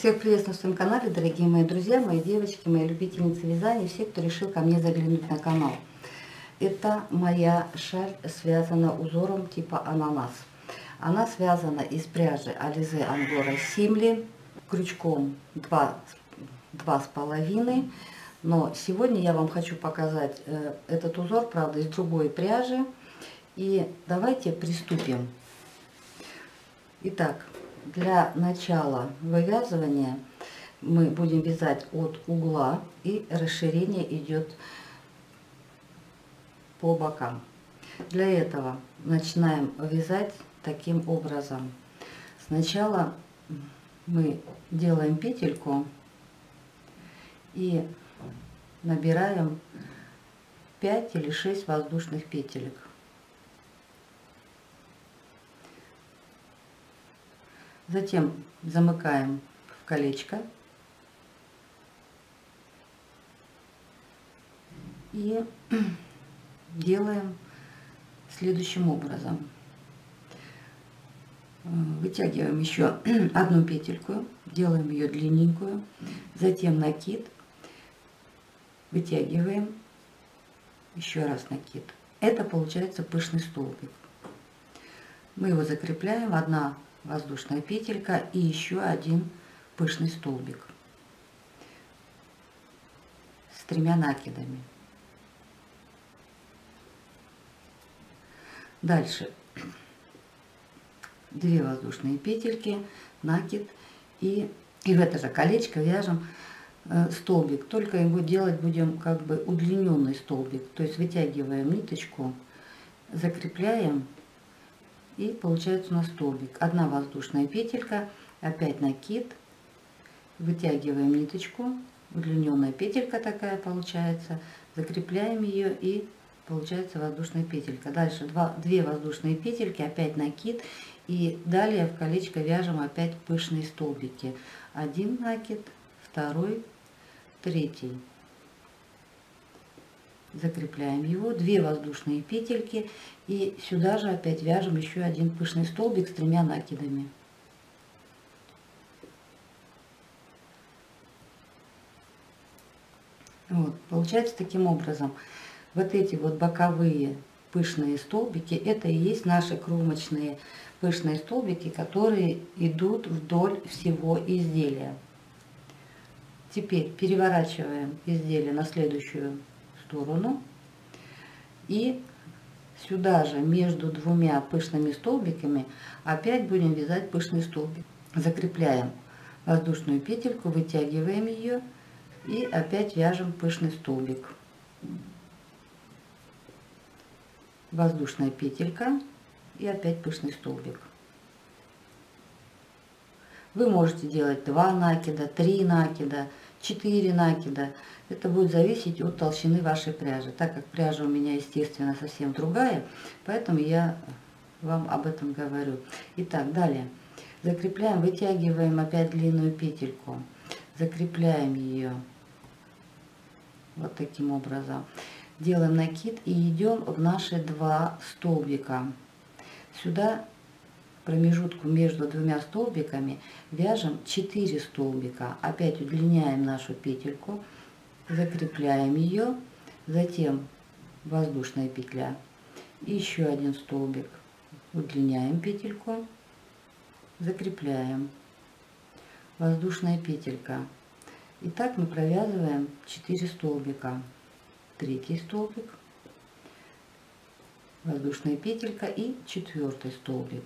Всех приветствую на своем канале, дорогие мои друзья, мои девочки, мои любительницы вязания, все, кто решил ко мне заглянуть на канал. Это моя шаль связана узором типа ананас. Она связана из пряжи Alize Angora Simli, крючком 2,5. Но сегодня я вам хочу показать этот узор, правда, из другой пряжи. И давайте приступим. Итак, для начала вывязывания мы будем вязать от угла, и расширение идет по бокам. Для этого начинаем вязать таким образом. Сначала мы делаем петельку и набираем 5 или 6 воздушных петелек. Затем замыкаем в колечко и делаем следующим образом. Вытягиваем еще одну петельку, делаем ее длинненькую, затем накид, вытягиваем, еще раз накид. Это получается пышный столбик. Мы его закрепляем, одна воздушная петелька и еще один пышный столбик с 3 накидами. Дальше 2 воздушные петельки, накид, и в это же колечко вяжем столбик, только его делать будем как бы удлиненный столбик, то есть вытягиваем ниточку, закрепляем, и получается у нас столбик. Одна воздушная петелька, опять накид, вытягиваем ниточку, удлиненная петелька такая получается, закрепляем ее, и получается воздушная петелька. Дальше 2 воздушные петельки, опять накид, и далее в колечко вяжем опять пышные столбики. Один накид, второй, третий. Закрепляем его, 2 воздушные петельки, и сюда же опять вяжем еще один пышный столбик с 3 накидами. Вот, получается таким образом. Вот эти вот боковые пышные столбики, это и есть наши кромочные пышные столбики, которые идут вдоль всего изделия. Теперь переворачиваем изделие на следующую сторону, и сюда же между 2 пышными столбиками опять будем вязать пышный столбик. Закрепляем воздушную петельку, вытягиваем ее и опять вяжем пышный столбик. Воздушная петелька и опять пышный столбик. Вы можете делать 2 накида, 3 накида, 4 накида. Это будет зависеть от толщины вашей пряжи. Так как пряжа у меня, естественно, совсем другая, поэтому я вам об этом говорю. Итак, далее. Закрепляем, вытягиваем опять длинную петельку. Закрепляем ее вот таким образом. Делаем накид и идем в наши 2 столбика. Сюда промежутку между 2 столбиками вяжем 4 столбика. Опять удлиняем нашу петельку, закрепляем ее, затем воздушная петля, еще один столбик, удлиняем петельку, закрепляем, воздушная петелька. И так мы провязываем 4 столбика. 3 столбик, воздушная петелька и 4 столбик.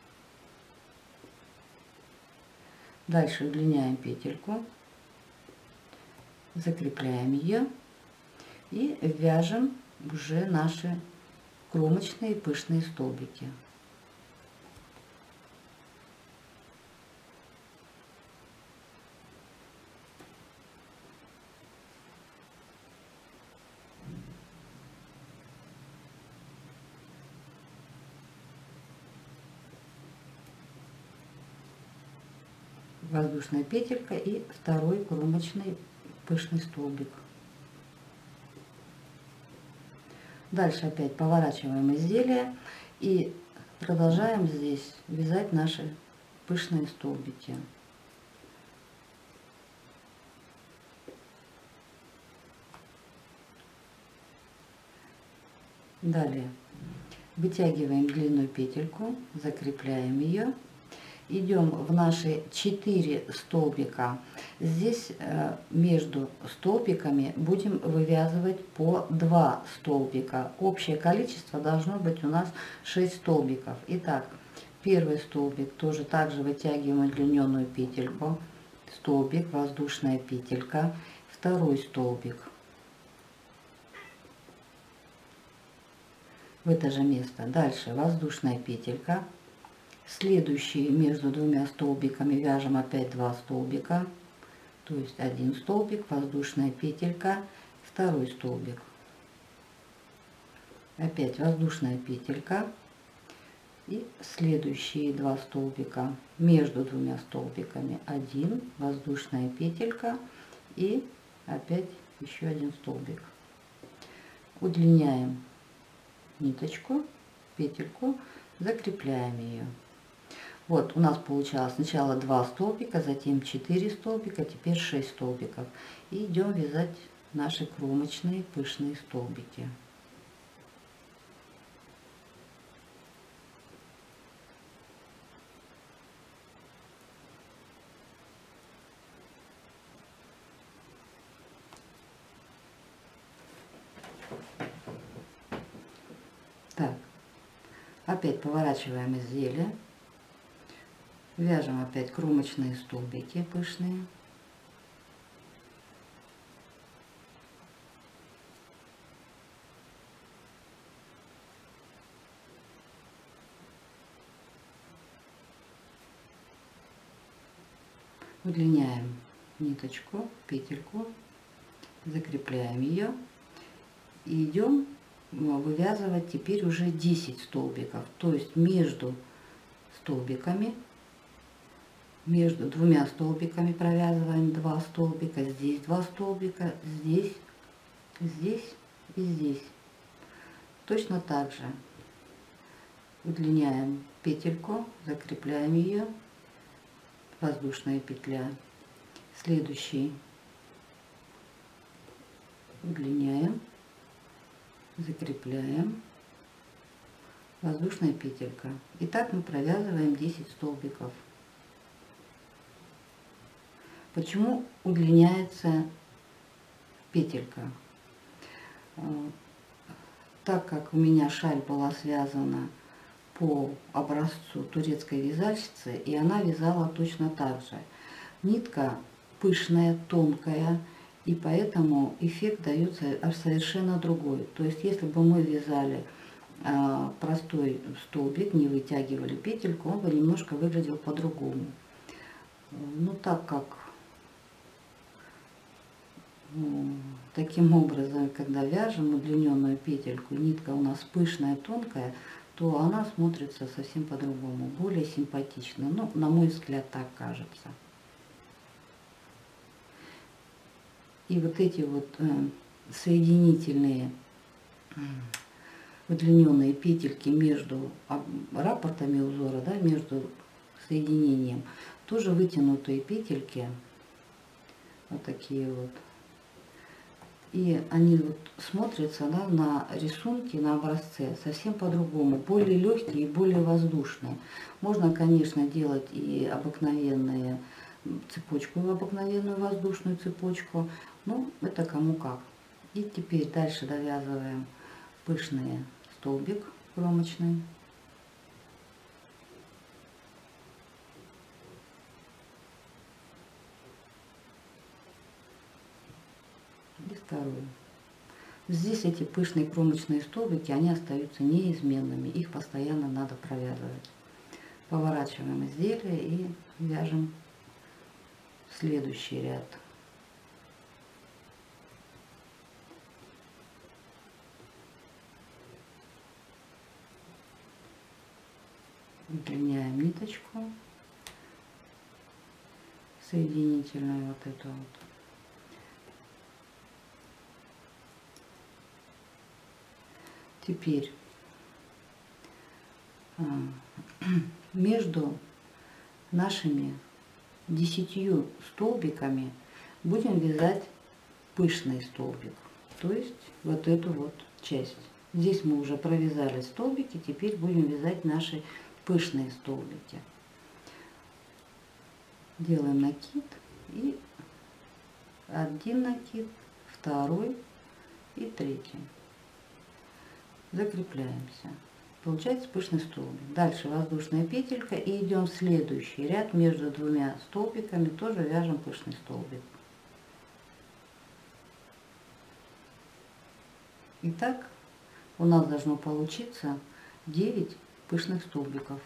Дальше удлиняем петельку, закрепляем ее и вяжем уже наши кромочные пышные столбики. Воздушная петелька и второй кромочный пышный столбик. Дальше опять поворачиваем изделие и продолжаем здесь вязать наши пышные столбики. Далее вытягиваем длинную петельку, закрепляем ее. Идем в наши 4 столбика. Здесь между столбиками будем вывязывать по 2 столбика. Общее количество должно быть у нас 6 столбиков. Итак, первый столбик тоже также вытягиваем удлиненную петельку. Столбик, воздушная петелька. Второй столбик. В это же место. Дальше воздушная петелька. Следующие между двумя столбиками вяжем опять 2 столбика, то есть один столбик, воздушная петелька, второй столбик, опять воздушная петелька и следующие 2 столбика между двумя столбиками, один, воздушная петелька и опять еще один столбик. Удлиняем ниточку, петельку, закрепляем ее. Вот у нас получалось сначала 2 столбика, затем 4 столбика, теперь 6 столбиков. И идем вязать наши кромочные пышные столбики. Так, опять поворачиваем изделие. Вяжем опять кромочные столбики пышные. Удлиняем ниточку, петельку, закрепляем ее и идем вывязывать теперь уже 10 столбиков. То есть между столбиками, между двумя столбиками провязываем 2 столбика, здесь 2 столбика, здесь, здесь и здесь. Точно так же удлиняем петельку, закрепляем ее, воздушная петля. Следующий удлиняем, закрепляем, воздушная петелька. И так мы провязываем 10 столбиков. Почему удлиняется петелька? Так как у меня шаль была связана по образцу турецкой вязальщицы, и она вязала точно так же. Нитка пышная, тонкая, и поэтому эффект дается совершенно другой. То есть если бы мы вязали простой столбик, не вытягивали петельку, он бы немножко выглядел по-другому. Ну так как таким образом, когда вяжем удлиненную петельку, нитка у нас пышная, тонкая, то она смотрится совсем по-другому, более симпатично. Ну, на мой взгляд, так кажется. И вот эти вот соединительные удлиненные петельки между раппортами узора, да, между соединением, тоже вытянутые петельки, вот такие вот. И они вот смотрятся, да, на рисунке, на образце совсем по-другому, более легкие и более воздушные. Можно, конечно, делать и обыкновенные цепочку, обыкновенную воздушную цепочку, но это кому как. И теперь дальше довязываем пышный столбик кромочный. И второй. Здесь эти пышные кромочные столбики, они остаются неизменными, их постоянно надо провязывать. Поворачиваем изделие и вяжем следующий ряд. Удлиняем ниточку соединительную, вот эту вот. Теперь между нашими 10 столбиками будем вязать пышный столбик, то есть вот эту вот часть. Здесь мы уже провязали столбики, теперь будем вязать наши пышные столбики. Делаем накид и один накид, второй и третий. Закрепляемся. Получается пышный столбик. Дальше воздушная петелька и идем в следующий ряд между двумя столбиками, тоже вяжем пышный столбик. Итак, у нас должно получиться 9 пышных столбиков.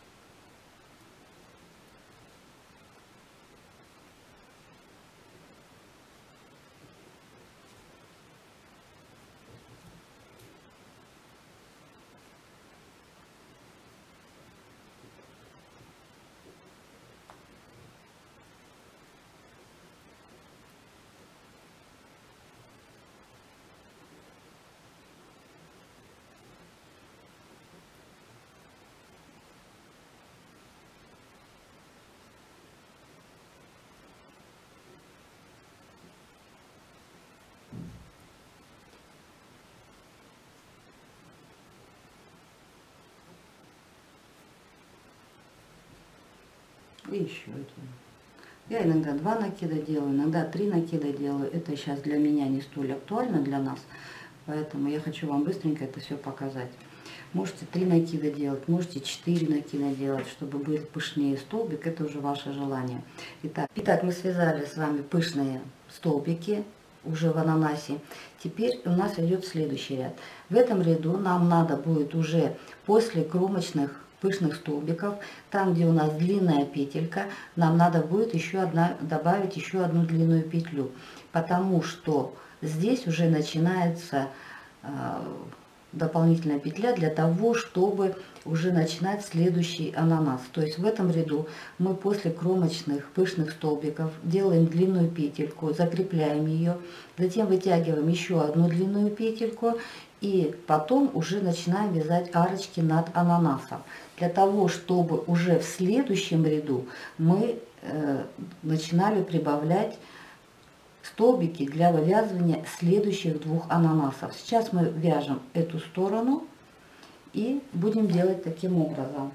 И еще один. Я иногда 2 накида делаю, иногда 3 накида делаю. Это сейчас для меня не столь актуально для нас, поэтому я хочу вам быстренько это все показать. Можете 3 накида делать, можете 4 накида делать, чтобы был пышнее столбик, это уже ваше желание. Итак, мы связали с вами пышные столбики уже в ананасе. Теперь у нас идет следующий ряд. В этом ряду нам надо будет уже после кромочных пышных столбиков, там где у нас длинная петелька, нам надо будет добавить еще одну длинную петлю, потому что здесь уже начинается дополнительная петля для того, чтобы уже начинать следующий ананас. То есть в этом ряду мы после кромочных пышных столбиков делаем длинную петельку, закрепляем ее, затем вытягиваем еще одну длинную петельку и потом уже начинаем вязать арочки над ананасом. Для того, чтобы уже в следующем ряду мы начинали прибавлять столбики для вывязывания следующих 2 ананасов. Сейчас мы вяжем эту сторону и будем делать таким образом.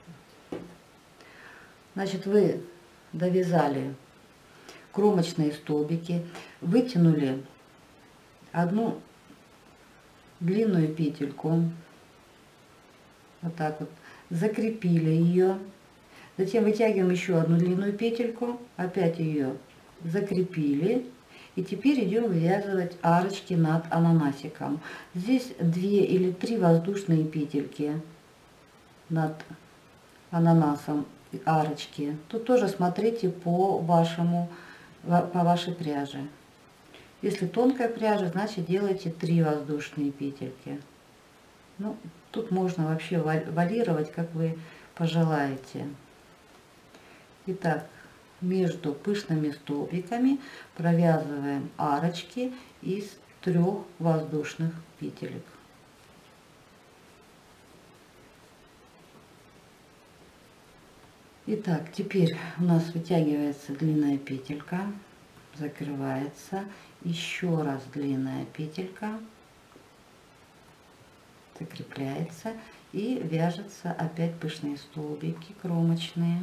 Значит, вы довязали кромочные столбики, вытянули одну длинную петельку, вот так вот, закрепили ее, затем вытягиваем еще одну длинную петельку, опять ее закрепили, и теперь идем вывязывать арочки над ананасиком. Здесь 2 или 3 воздушные петельки над ананасом, арочки. Тут тоже смотрите по вашей пряже. Если тонкая пряжа, значит делайте 3 воздушные петельки. Ну, тут можно вообще варьировать, как вы пожелаете. Итак, между пышными столбиками провязываем арочки из 3 воздушных петелек. Итак, теперь у нас вытягивается длинная петелька, закрывается, еще раз длинная петелька, закрепляется и вяжется опять пышные столбики кромочные.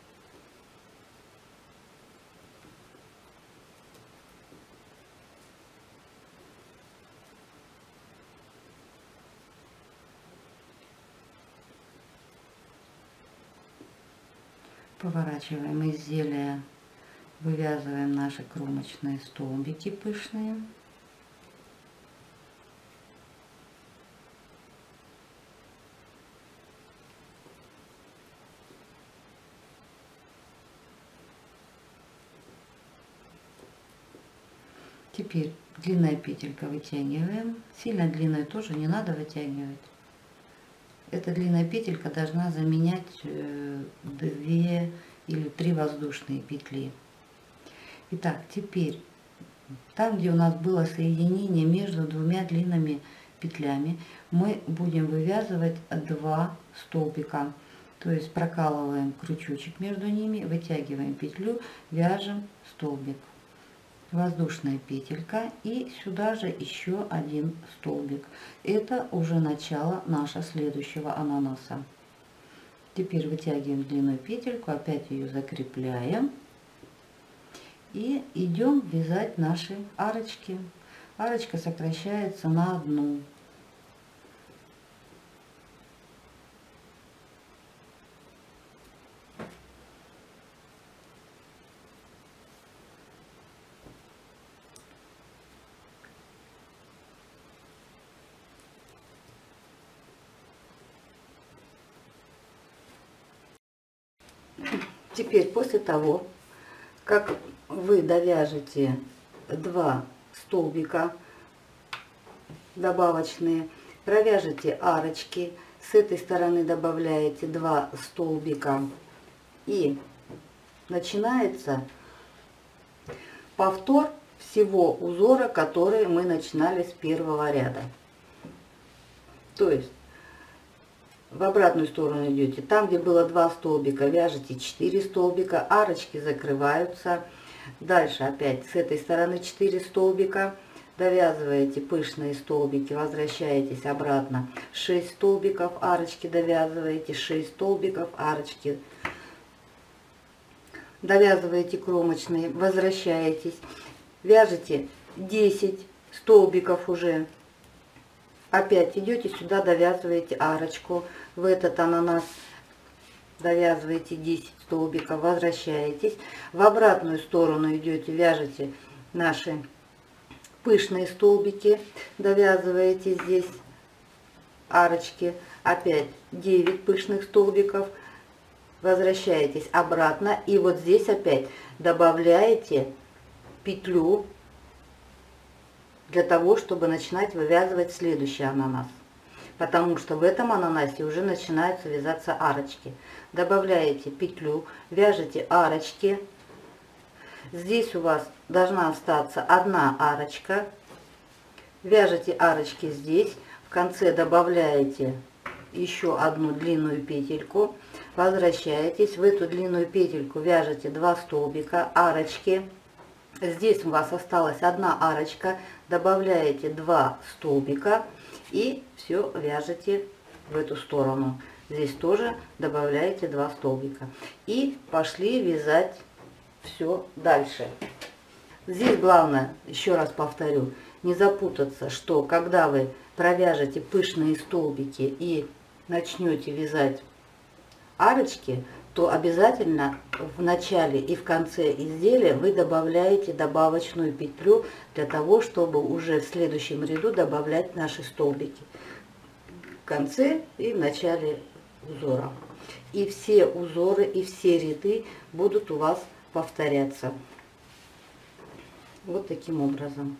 Поворачиваем изделие, вывязываем наши кромочные столбики пышные. Теперь длинная петелька вытягиваем. Сильно длинную тоже не надо вытягивать. Эта длинная петелька должна заменять 2 или 3 воздушные петли. Итак, теперь там, где у нас было соединение между 2 длинными петлями, мы будем вывязывать 2 столбика. То есть прокалываем крючочек между ними, вытягиваем петлю, вяжем столбик. воздушная петелька и сюда же еще один столбик. Это уже начало нашего следующего ананаса. Теперь вытягиваем длинную петельку, опять ее закрепляем и идем вязать наши арочки. Арочка сокращается на одну. Теперь после того, как вы довяжете 2 столбика добавочные, провяжете арочки, с этой стороны добавляете 2 столбика и начинается повтор всего узора, который мы начинали с первого ряда. То есть в обратную сторону идете, там где было 2 столбика, вяжете 4 столбика, арочки закрываются. Дальше опять с этой стороны 4 столбика, довязываете пышные столбики, возвращаетесь обратно, 6 столбиков, арочки довязываете, 6 столбиков, арочки довязываете кромочные, возвращаетесь, вяжете 10 столбиков уже. Опять идете сюда, довязываете арочку, в этот ананас довязываете 10 столбиков, возвращаетесь, в обратную сторону идете, вяжете наши пышные столбики, довязываете здесь арочки, опять 9 пышных столбиков, возвращаетесь обратно и вот здесь опять добавляете петлю для того, чтобы начинать вывязывать следующий ананас. Потому что в этом ананасе уже начинаются вязаться арочки. Добавляете петлю, вяжете арочки. Здесь у вас должна остаться одна арочка. Вяжете арочки здесь. В конце добавляете еще одну длинную петельку. Возвращаетесь. В эту длинную петельку вяжете 2 столбика, арочки. Здесь у вас осталась одна арочка, добавляете 2 столбика и все вяжете в эту сторону. Здесь тоже добавляете 2 столбика. И пошли вязать все дальше. Здесь главное, еще раз повторю, не запутаться, что когда вы провяжете пышные столбики и начнете вязать арочки, то обязательно в начале и в конце изделия вы добавляете добавочную петлю для того, чтобы уже в следующем ряду добавлять наши столбики в конце и в начале узора. И все узоры и все ряды будут у вас повторяться. Вот таким образом.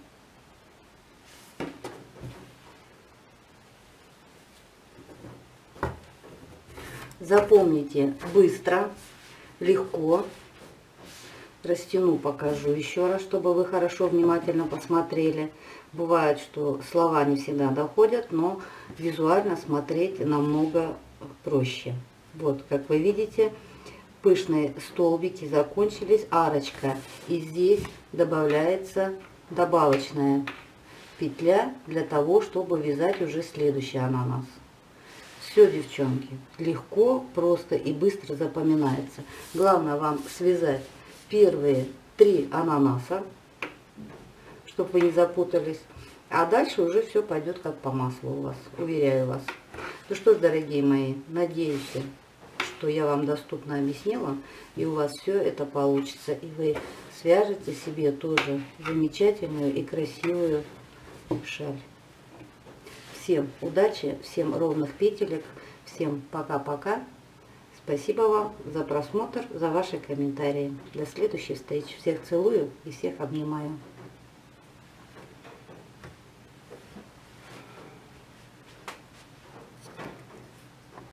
Запомните быстро, легко. Растяну, покажу еще раз, чтобы вы хорошо, внимательно посмотрели. Бывает, что слова не всегда доходят, но визуально смотреть намного проще. Вот, как вы видите, пышные столбики закончились, арочка. И здесь добавляется добавочная петля для того, чтобы вязать уже следующий ананас. Все, девчонки, легко, просто и быстро запоминается. Главное вам связать первые 3 ананаса, чтобы вы не запутались. А дальше уже все пойдет как по маслу у вас, уверяю вас. Ну что ж, дорогие мои, надеюсь, что я вам доступно объяснила, и у вас все это получится. И вы свяжете себе тоже замечательную и красивую шаль. Всем удачи, всем ровных петелек, всем пока-пока. Спасибо вам за просмотр, за ваши комментарии. До следующей встречи. Всех целую и всех обнимаю.